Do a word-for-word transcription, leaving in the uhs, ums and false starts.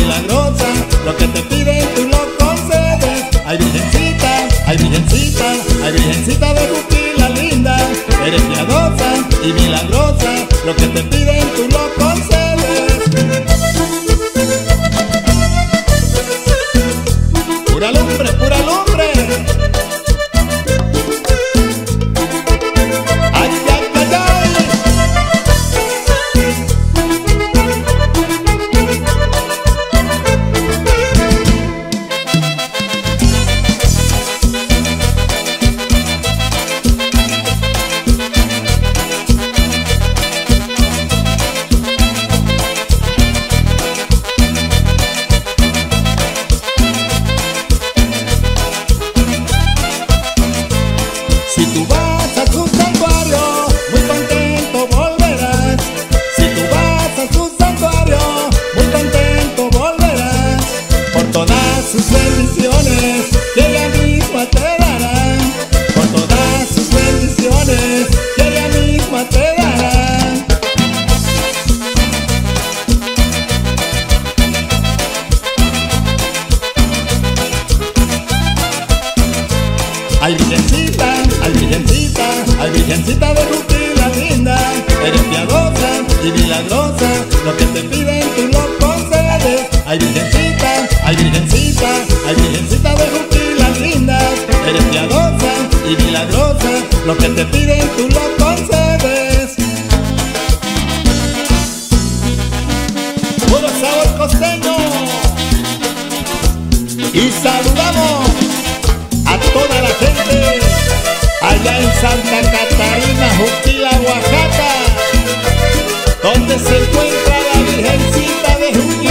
milagrosa, lo que te piden tú lo concedes. Ay virgencita, ay virgencita, ay virgencita de Juquila linda, eres piadosa y milagrosa, lo que te piden tú lo concedes. Pura lumbre, pura lumbre. Ay, ay, ay, ay. Si tú vas a su santuario, muy contento volverás. Si tú vas a su santuario, muy contento volverás. Por todas sus bendiciones que ella misma te dará. Por todas sus bendiciones que ella misma te dará. Ay virgencita, ay virgencita, ay virgencita de Juquila linda, eres piadosa y milagrosa, lo que te piden tú lo concedes. Ay virgencita, ay virgencita, ay virgencita de Juquila linda, eres piadosa y milagrosa, lo que te piden tú lo concedes. Puro sabor costeño. Y saludamos a toda la gente allá en Santa Catarina, Juquila, Oaxaca, donde se encuentra la Virgencita de Juquila.